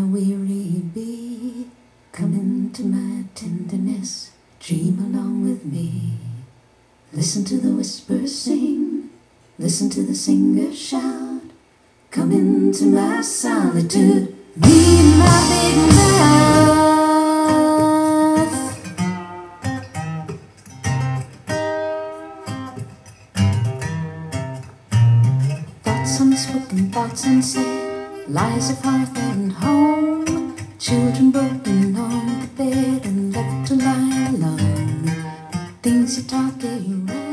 weary bee, come into my tenderness, dream along with me. Listen to the whispers sing, listen to the singers shout, come into my solitude, me and my big mouth. Thoughts unspoken, thoughts unsaid, lies of hearth and home, children broken on the bed and left to lie alone. Things you talk around.